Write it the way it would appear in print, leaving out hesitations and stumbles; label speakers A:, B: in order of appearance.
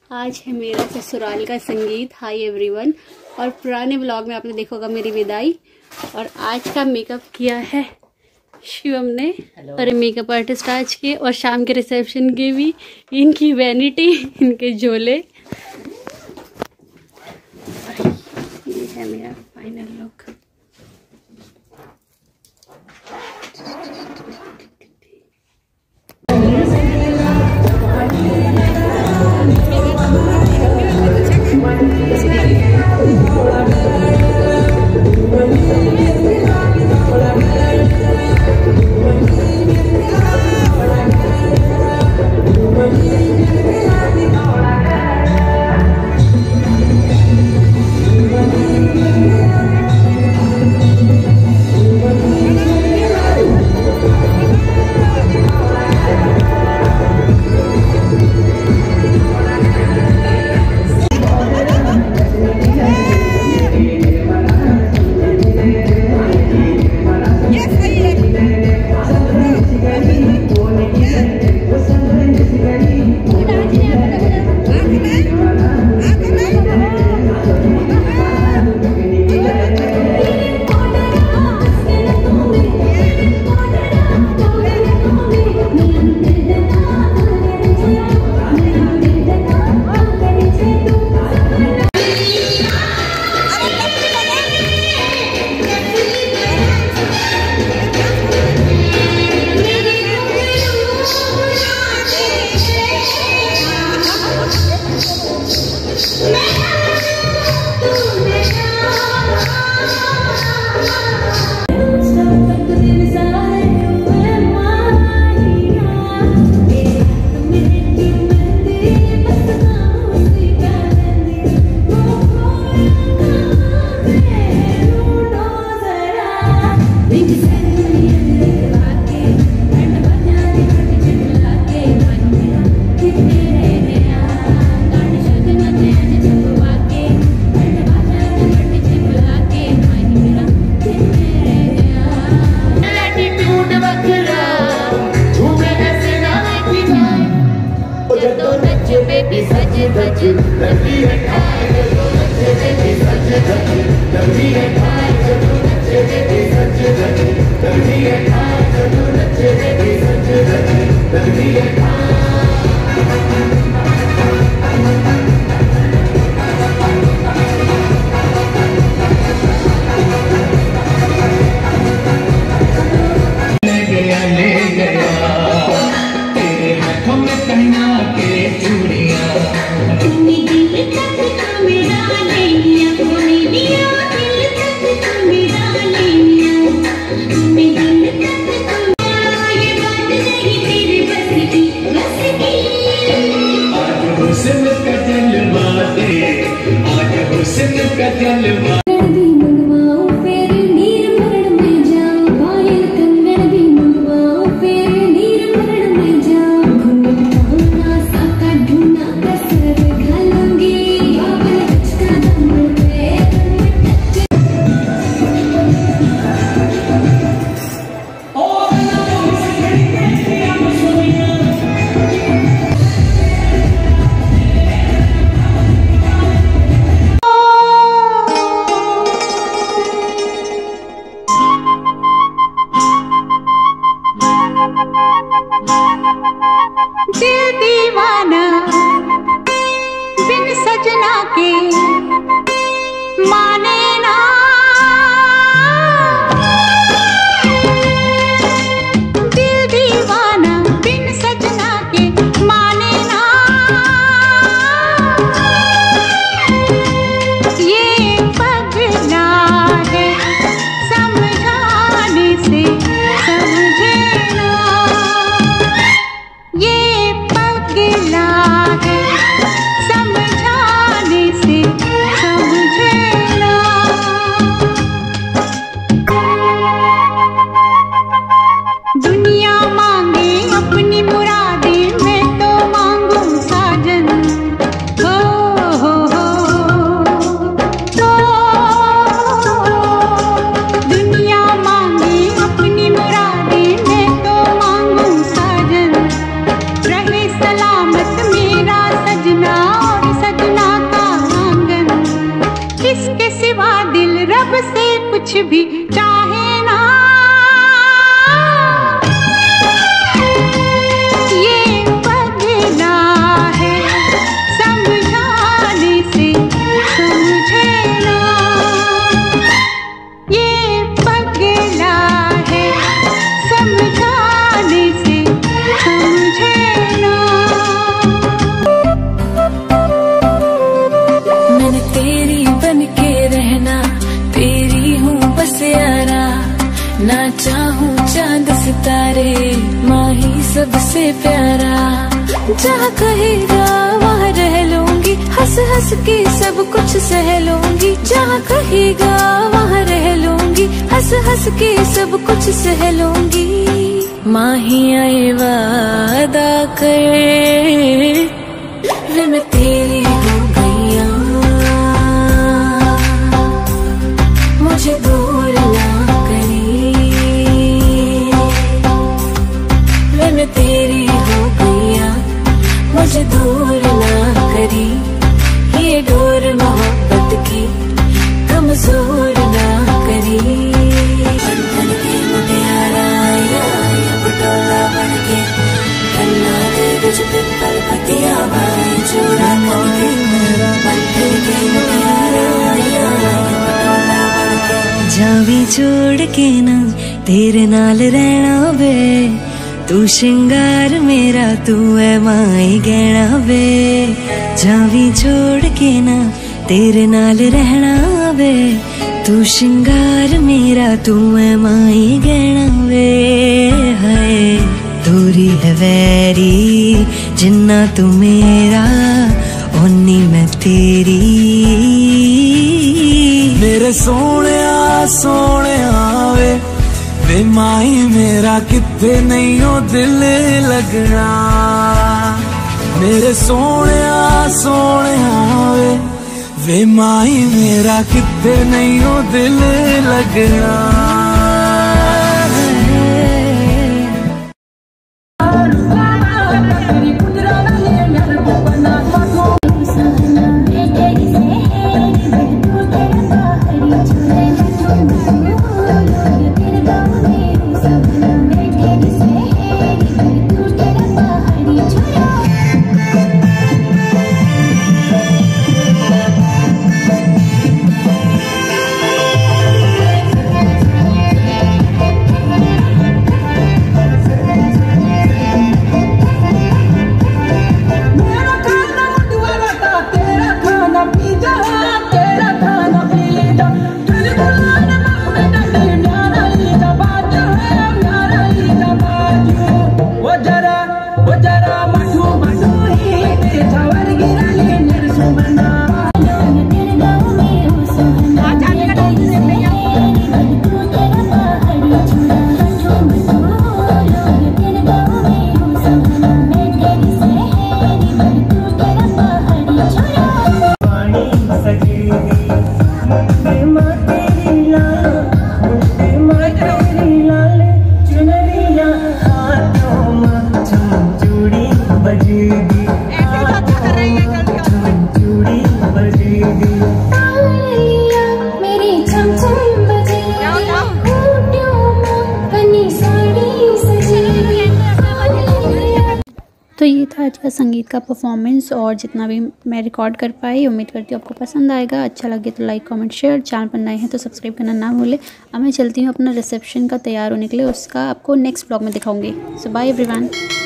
A: आज है मेरा ससुराल का संगीत। Hi everyone. और पुराने ब्लॉग में आपने देखा होगा मेरी विदाई। और आज का मेकअप किया है शिवम ने। और मेकअप आर्टिस्ट आज के और शाम के रिसेप्शन के भी। इनकी वैनिटी, इनके झोले। ये है मेरा फाइनल लुक।
B: दिल दीवाना बिन सजना के माने ना। दिल दीवाना बिन सजना के माने ना। ये पगला है समझाने से समझे ना। ये पगला है समझाने से समझे ना। दुनिया मांगे अपनी मुरादें, मैं तो मांगू साजन। हो दुनिया मांगे अपनी मुरादें, मैं तो मांगू साजन। रहे सलामत मेरा सजना। भी चाहे ना, ये पगला है समझाने से समझे ना, ये पगला है समझाने से समझे ना।
C: मैंने तेरी बन के रहना, तेरी हूँ बस यारा, ना चाहूँ चांद सितारे, माँ ही सबसे प्यारा। जहाँ कहेगा वहाँ रह लूंगी, हंस हंस के सब कुछ सह लूंगी। जहाँ कहेगा वहाँ रह लूंगी, हंस हंस के सब कुछ सह लूंगी। माँ ही आए वादा करे, वे मैं तेरी हो गईया, मुझे दूर ना करी, वे मैं तेरी हो गईया, मुझे दूर ना करी। ये डोर मोहब्बत की कमजोर ना करी। बंधन के मुटियारा आया पटोला बन के, कन्ना दे कुछ पिंपल पतिया भाई चूड़ा करके। बंधन के मुटियारा आया पटोला बन के, जावी छोड़ के ना तेरे नाल रहना वे, तू श्रृंगार मेरा तू है माई गहना वे। जावी छोड़ के ना तेरे नाल रहना वे, तू श्रृंगार मेरा तू है माई गहना वे। हाय दूरी है वैरी जिन्ना तू मेरा, ओनी मैं तेरी।
D: मेरे सोने वे वे माई मेरा कितने नहीं हो दिल लगना। मेरे सोने वे माई मेरा कितने नहीं हो दिल लगना।
A: तो ये था आज का संगीत का परफॉर्मेंस और जितना भी मैं रिकॉर्ड कर पाई। उम्मीद करती हूँ आपको पसंद आएगा। अच्छा लगे तो लाइक कमेंट शेयर, चैनल पर नए हैं तो सब्सक्राइब करना ना भूलें। अब मैं चलती हूँ अपना रिसेप्शन का तैयार होने के लिए, उसका आपको नेक्स्ट ब्लॉग में दिखाऊंगी। So bye everyone.